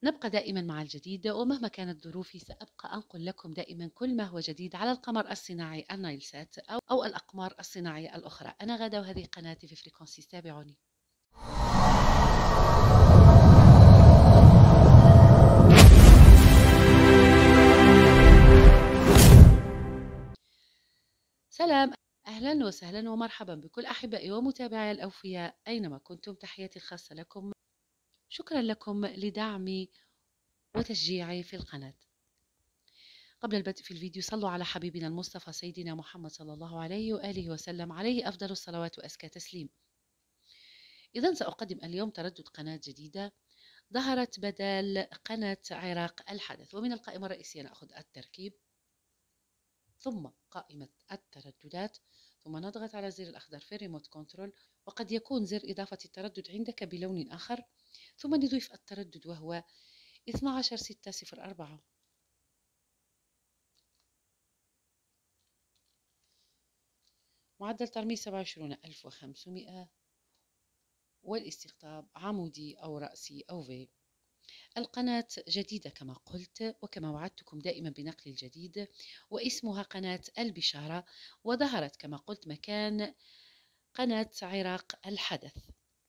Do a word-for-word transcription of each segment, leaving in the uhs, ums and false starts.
نبقى دائما مع الجديد، ومهما كانت ظروفي سأبقى أنقل لكم دائما كل ما هو جديد على القمر الصناعي النايلسات أو, أو الأقمار الصناعية الأخرى. أنا غادة وهذه قناتي في فريكونسي، تابعوني. سلام، أهلا وسهلا ومرحبا بكل أحبائي ومتابعي الأوفياء أينما كنتم. تحياتي الخاصة لكم. شكرا لكم لدعمي وتشجيعي في القناة. قبل البدء في الفيديو صلوا على حبيبنا المصطفى سيدنا محمد صلى الله عليه وآله وسلم، عليه أفضل الصلوات وأزكى تسليم. إذن سأقدم اليوم تردد قناة جديدة ظهرت بدل قناة عراق الحدث. ومن القائمة الرئيسية نأخذ التركيب، ثم قائمة الترددات، ثم نضغط على الزر الأخضر في الريموت كنترول، وقد يكون زر إضافة التردد عندك بلون آخر، ثم نضيف التردد وهو اثني عشر ستة صفر أربعة. معدل ترميز سبعة وعشرين ألف وخمسمائة، والاستقطاب عمودي أو رأسي أو في. القناة جديدة كما قلت، وكما وعدتكم دائما بنقل الجديد، واسمها قناة البشارة، وظهرت كما قلت مكان قناة عراق الحدث.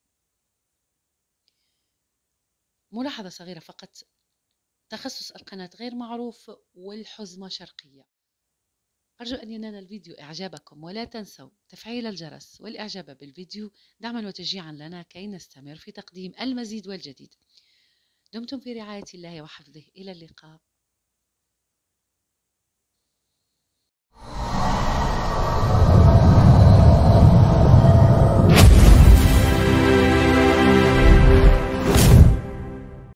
ملاحظة صغيرة فقط، تخصص القناة غير معروف والحزمة شرقية. أرجو أن ينال الفيديو إعجابكم، ولا تنسوا تفعيل الجرس والإعجاب بالفيديو دعما وتشجيعا لنا كي نستمر في تقديم المزيد والجديد. دمتم في رعاية الله وحفظه، إلى اللقاء.